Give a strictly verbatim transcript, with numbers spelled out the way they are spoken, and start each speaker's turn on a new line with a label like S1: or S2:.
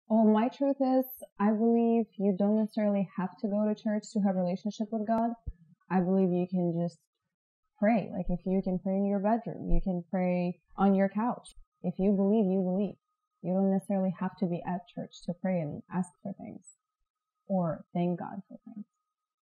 S1: Well, my truth is, I believe you don't necessarily have to go to church to have a relationship with God. I believe you can just pray. Like, if you can pray in your bedroom, you can pray on your couch. If you believe, you believe. You don't necessarily have to be at church to pray and ask for things or thank God for things.